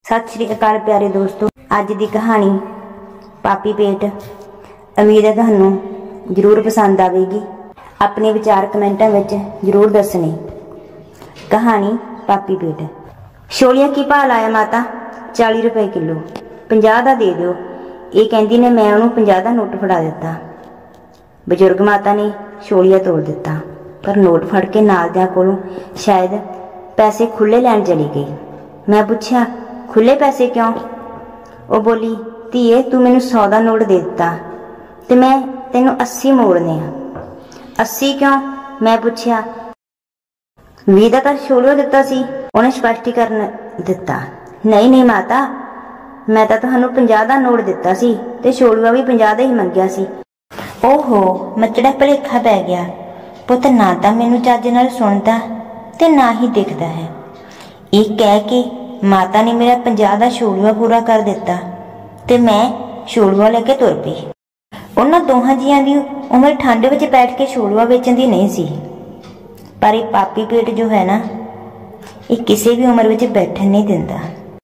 सत श्री अकाल प्यारे दोस्तों, अज की कहानी पापी पेट। उम्मीद है तुहानू जरूर पसंद आएगी। अपने विचार कमेंटा में जरूर दसने। कहानी पापी पेट। छोलियां की भाव लाया माता? 40 रुपए किलो। 50 का दे दो, ये कहती ने। मैं उन्होंने 50 का नोट फड़ा दिता। बजुर्ग माता ने छोलिया तोड़ दिता, पर नोट फड़ के नालदियां कोलों शायद पैसे खुले लैन चली गई। मैं पूछा, खुले पैसे क्यों? वो बोली, धीए तू मैनू 100 का नोट दे दिता ते मैं तेनू 80 मोड़ने आ। 80 क्यों? मैं पूछा। 20 का तो छोलियो दिता सी। उन्हें स्पष्टीकरण दिता, नहीं नहीं माता, मैं तो तुहानू 50 का नोट दिता सी ते छोलिया भी 50 का ही मंगया सी। ओहो, मचड़ा भुलेखा पै गया। पुत ना तो मैनू चज नाल सुनदा ते ना ही दिखदा है। एक कह के माता ने मेरा 50 का छोलुआ पूरा कर दिता ते मैं छोलुआ लेके तुर पई। उन्हां दोहां जियां दी उम्र ठंड विच बैठ के छोलुआ बेचण दी नहीं सी, पर ये पापी पेट जो है ना, ये किसी भी उम्र विच बैठण नहीं दिंदा।